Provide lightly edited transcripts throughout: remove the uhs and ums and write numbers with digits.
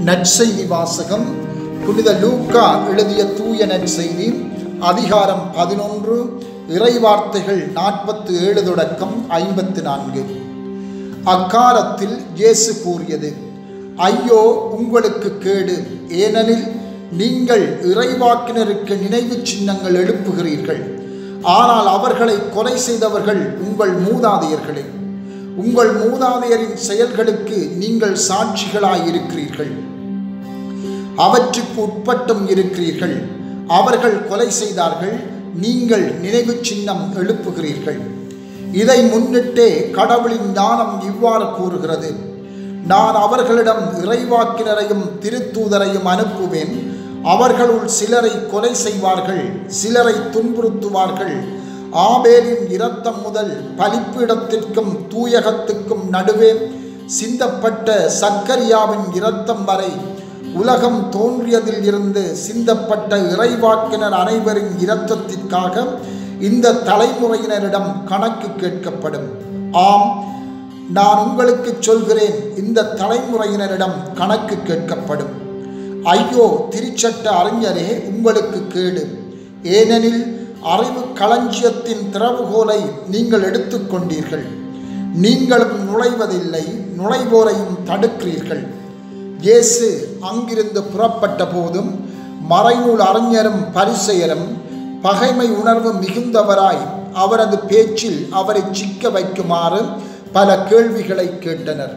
நற்செய்தி வாசகம். புனித லூக்கா எழுதிய தூய நற்செய்தி அதிகாரம் 11 இறைவார்த்தைகள் 47 தொடக்கம் 54. அக்காலத்தில் இயேசு கூறியது, ஐயோ உங்களுக்கு கேடு, ஏனெனில் நீங்கள் இறைவாக்கினருக்கு நினைவு சின்னங்கள் எழுப்புகிறீர்கள், ஆனால் அவர்களை கொலை செய்தவர்கள் உங்கள் மூதாதையர்களே. உங்கள் மூதாதையரின் செயல்களுக்கு நீங்கள் சாட்சிகளாயிருக்கிறீர்கள், அவற்றுக்கு உட்பட்டும் இருக்கிறீர்கள். அவர்கள் கொலை செய்தார்கள், நீங்கள் நினைவு சின்னம் எழுப்புகிறீர்கள். இதை முன்னிட்டே கடவுளின் ஞானம் இவ்வாறு கூறுகிறது, நான் அவர்களிடம் இறைவாக்கினரையும் திருத்தூதரையும் அனுப்புவேன். அவர்களுள் சிலரை கொலை செய்வார்கள், சிலரை துன்புறுத்துவார்கள். ஆபேலின் இரத்தம் முதல் பலிப்பீடத்திற்கும் தூயகத்துக்கும் நடுவே சிந்தப்பட்ட சக்கரியாவின் இரத்தம் வரை உலகம் தோன்றியதில் இருந்து சிந்தப்பட்ட இறைவாக்கினர் அனைவரின் இரத்தத்திற்காக இந்த தலைமுறையினரிடம் கணக்கு கேட்கப்படும். ஆம், நான் உங்களுக்கு சொல்கிறேன், இந்த தலைமுறையினரிடம் கணக்கு கேட்கப்படும். ஐயோ திருச்சட்ட அறிஞரே, உங்களுக்கு கேடு, ஏனெனில் அறிவு களஞ்சியத்தின் திறவுகோலை நீங்கள் எடுத்துக்கொண்டீர்கள். நீங்களும் நுழைவதில்லை, நுழைவோரையும் தடுக்கிறீர்கள். இயேசு அங்கிருந்து புறப்பட்ட போதும் மறைநூல் அறிஞரும் பரிசேயரும் பகைமை உணர்வு மிகுந்தவராய் அவரது பேச்சில் அவரை சிக்க வைக்குமாறு பல கேள்விகளை கேட்டனர்.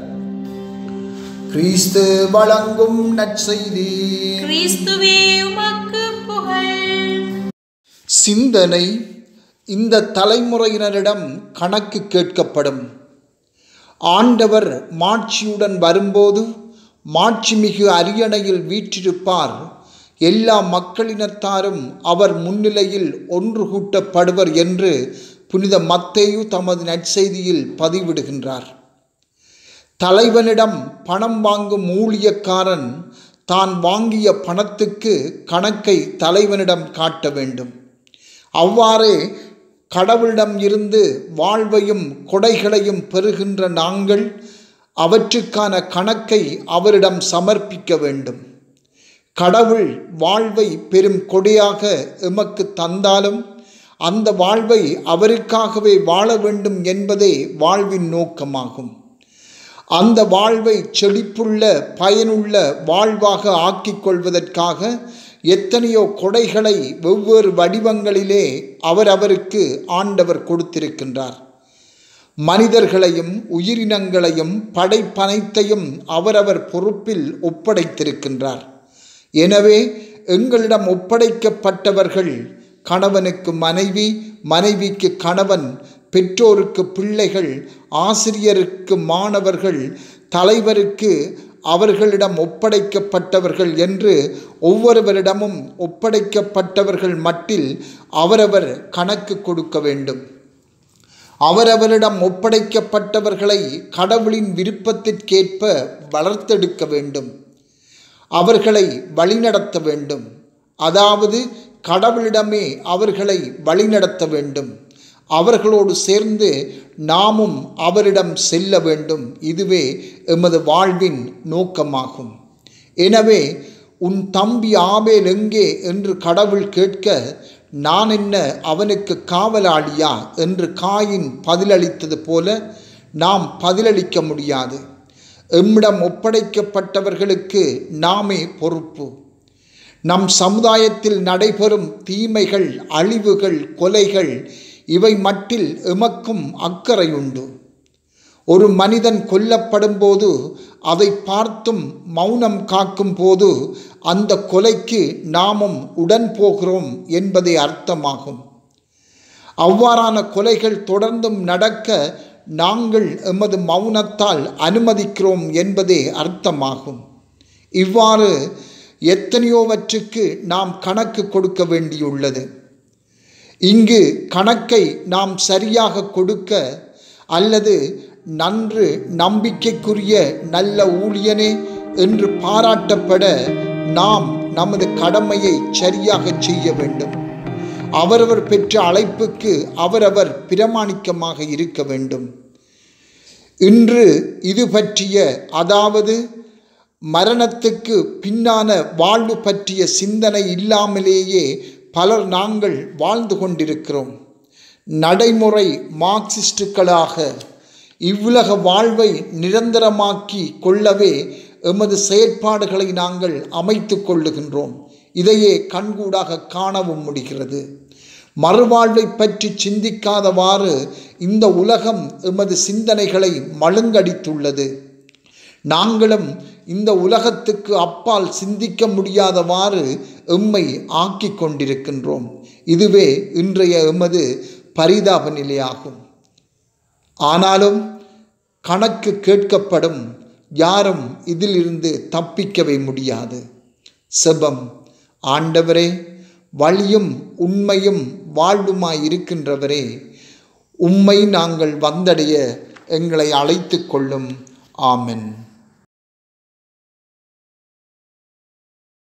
கிறிஸ்து வழங்கும் நற்செய்தி. கிறிஸ்துவே உமக்கு புகழ். சிந்தனை. இந்த தலைமுறையினரிடம் கணக்கு கேட்கப்படும். ஆண்டவர் மாட்சியுடன் வரும்போது மாட்சிமிகு அரியணையில் வீற்றிருப்பார். எல்லா மக்களினத்தாரும் அவர் முன்னிலையில் ஒன்று கூட்டப்படுவர் என்று புனித மத்தேயு தமது நற்செய்தியில் பதிவிடுகின்றார். தலைவனிடம் பணம் வாங்கும் ஊழியக்காரன் தான் வாங்கிய பணத்துக்கு கணக்கை தலைவனிடம் காட்ட வேண்டும். அவ்வாறே கடவுளிடம் இருந்து வாழ்வையும் கொடைகளையும் பெறுகின்ற நாங்கள் அவற்றுக்கான கணக்கை அவரிடம் சமர்ப்பிக்க வேண்டும். கடவுள் வாழ்வை பெரும் கொடையாக எமக்கு தந்தாலும் அந்த வாழ்வை அவருக்காகவே வாழ வேண்டும் என்பதே வாழ்வின் நோக்கமாகும். அந்த வாழ்வை செழிப்புள்ள பயனுள்ள வாழ்வாக ஆக்கிக் கொள்வதற்காக எத்தனையோ கொடைகளை வெவ்வேறு வடிவங்களிலே அவருக்கு ஆண்டவர் கொடுத்திருக்கின்றார். மனிதர்களையும் உயிரினங்களையும் படைப்பனைத்தையும் அவரவர் பொறுப்பில் ஒப்படைத்திருக்கின்றார். எனவே எங்களிடம் ஒப்படைக்கப்பட்டவர்கள் கணவனுக்கு மனைவி, மனைவிக்கு கணவன், பெற்றோருக்கு பிள்ளைகள், ஆசிரியருக்கு மாணவர்கள், தலைவருக்கு அவர்களிடம் ஒப்படைக்கப்பட்டவர்கள் என்று ஒவ்வொருவரிடமும் ஒப்படைக்கப்பட்டவர்கள் மட்டில் அவரவர் கணக்கு கொடுக்க வேண்டும். அவரவரிடம் ஒப்படைக்கப்பட்டவர்களை கடவுளின் விருப்பத்திற்கேற்ப வளர்த்தெடுக்க வேண்டும். அவர்களை வழிநடத்த வேண்டும். அதாவது கடவுளிடமே அவர்களை வழிநடத்த வேண்டும். அவர்களோடு சேர்ந்து நாமும் அவரிடம் செல்ல வேண்டும். இதுவே எமது வாழ்வின் நோக்கமாகும். எனவே உன் தம்பி ஆபேல் எங்கே என்று கடவுள் கேட்க, நான் என்ன அவனுக்கு காவலாளியா என்று காயின் பதிலளித்தது போல நாம் பதிலளிக்க முடியாது. எம்மிடம் ஒப்படைக்கப்பட்டவர்களுக்கு நாமே பொறுப்பு. நம் சமுதாயத்தில் நடைபெறும் தீமைகள், அழிவுகள், கொலைகள் இவை மட்டில் எமக்கும் அக்கறை உண்டு. ஒரு மனிதன் கொல்லப்படும் போது அதை பார்த்தும் மௌனம் காக்கும் போது அந்த கொலைக்கு நாமும் உடன் போகிறோம் என்பதே அர்த்தமாகும். அவ்வாறான கொலைகள் தொடர்ந்தும் நடக்க நாங்கள் எமது மௌனத்தால் அனுமதிக்கிறோம் என்பதே அர்த்தமாகும். இவ்வாறு எத்தனையோவற்றுக்கு நாம் கணக்கு கொடுக்க வேண்டியுள்ளது. இங்கு கணக்கை நாம் சரியாக கொடுக்க அல்லது நன்று நம்பிக்கைக்குரிய நல்ல ஊழியனே என்று பாராட்டப்பட நாம் நமது கடமையை சரியாக செய்ய வேண்டும். அவரவர் பெற்ற அழைப்புக்கு அவரவர் பிரமாணிக்கமாக இருக்க வேண்டும். இன்று இது பற்றிய, அதாவது மரணத்துக்கு பின்னான வாழ்வு பற்றிய சிந்தனை இல்லாமலேயே பலர் நாங்கள் வாழ்ந்து கொண்டிருக்கிறோம். நடைமுறை மார்க்சிஸ்டுகளாக இவ்வுலக வாழ்வை நிரந்தரமாக்கி கொள்ளவே எமது செயற்பாடுகளை நாங்கள் அமைத்து கொள்ளுகின்றோம். இதையே கண்கூடாக காணவும் முடிகிறது. மறுவாழ்வை பற்றி சிந்திக்காதவாறு இந்த உலகம் எமது சிந்தனைகளை மழுங்கடித்துள்ளது. நாங்களும் இந்த உலகத்துக்கு அப்பால் சிந்திக்க முடியாதவாறு எம்மை ஆக்கி கொண்டிருக்கின்றோம். இதுவே இன்றைய எமது பரிதாப நிலையாகும். ஆனாலும் கணக்கு கேட்கப்படும். யாரும் இதிலிருந்து தப்பிக்கவே முடியாது. செபம். ஆண்டவரே, வழியும் உண்மையும் வாழ்வுமாய் இருக்கின்றவரே, உம்மை நாங்கள் வந்தடைய எங்களை அழைத்து கொள்ளும். ஆமென்.